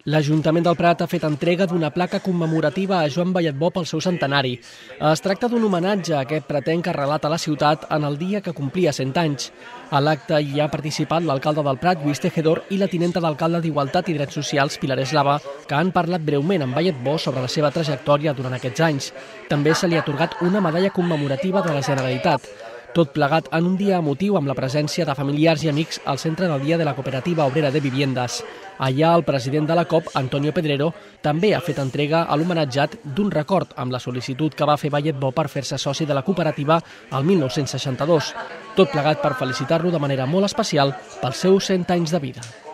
L'Ajuntament del Prat ha fet entrega d'una placa commemorativa a Joan Balletbó pel seu centenari. Es tracta d'un homenatge a aquest pretenc que relata la ciutat en el dia que complia 100 anys. A l'acte hi ha participat l'alcalde del Prat, Lluís Tejedor, i la tinenta d'alcalde d'Igualtat i Drets Socials, Pilar Eslava, que han parlat breument amb Balletbó sobre la seva trajectòria durant aquests anys. També se li ha atorgat una medalla commemorativa de la Generalitat. Tot plegat en un dia emotiu amb la presència de familiars i amics al centre del Dia de la Cooperativa Obrera de Viviendas. Allà el president de la COP, Antonio Pedrero, també ha fet entrega a l'homenatjat d'un record amb la sol·licitud que va fer Balletbó per fer-se soci de la cooperativa el 1962. Tot plegat per felicitar-lo de manera molt especial pels seus 100 anys de vida.